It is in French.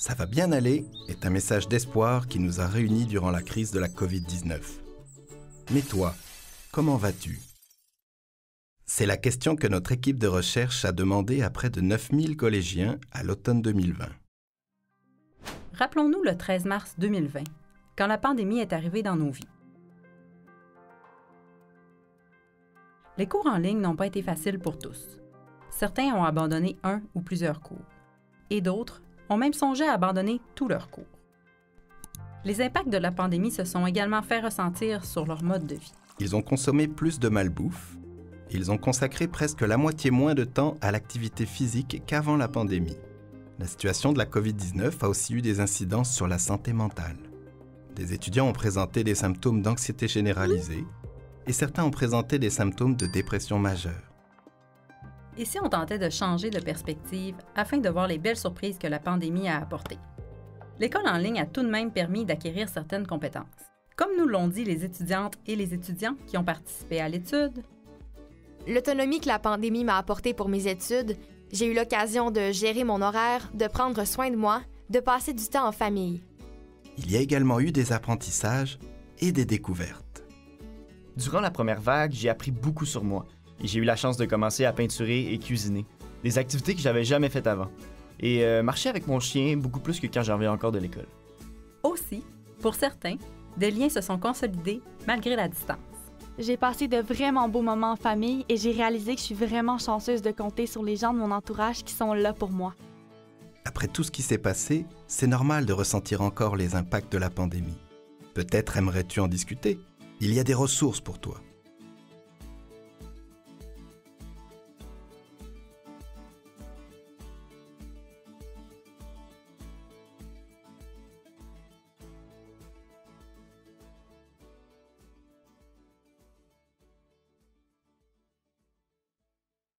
Ça va bien aller est un message d'espoir qui nous a réunis durant la crise de la Covid-19. Mais toi, comment vas-tu? C'est la question que notre équipe de recherche a demandé à près de 9000 collégiens à l'automne 2020. Rappelons-nous le 13 mars 2020, quand la pandémie est arrivée dans nos vies. Les cours en ligne n'ont pas été faciles pour tous. Certains ont abandonné un ou plusieurs cours, et d'autres ont même songé à abandonner tous leurs cours. Les impacts de la pandémie se sont également fait ressentir sur leur mode de vie. Ils ont consommé plus de malbouffe, et ils ont consacré presque la moitié moins de temps à l'activité physique qu'avant la pandémie. La situation de la COVID-19 a aussi eu des incidences sur la santé mentale. Des étudiants ont présenté des symptômes d'anxiété généralisée, et certains ont présenté des symptômes de dépression majeure. Et si on tentait de changer de perspective afin de voir les belles surprises que la pandémie a apportées? L'école en ligne a tout de même permis d'acquérir certaines compétences. Comme nous l'ont dit les étudiantes et les étudiants qui ont participé à l'étude, l'autonomie que la pandémie m'a apportée pour mes études, j'ai eu l'occasion de gérer mon horaire, de prendre soin de moi, de passer du temps en famille. Il y a également eu des apprentissages et des découvertes. Durant la première vague, j'ai appris beaucoup sur moi et j'ai eu la chance de commencer à peinturer et cuisiner, des activités que j'avais jamais faites avant, et marcher avec mon chien beaucoup plus que quand j'en reviens encore de l'école. Aussi, pour certains, des liens se sont consolidés malgré la distance. J'ai passé de vraiment beaux moments en famille et j'ai réalisé que je suis vraiment chanceuse de compter sur les gens de mon entourage qui sont là pour moi. Après tout ce qui s'est passé, c'est normal de ressentir encore les impacts de la pandémie. Peut-être aimerais-tu en discuter? Il y a des ressources pour toi.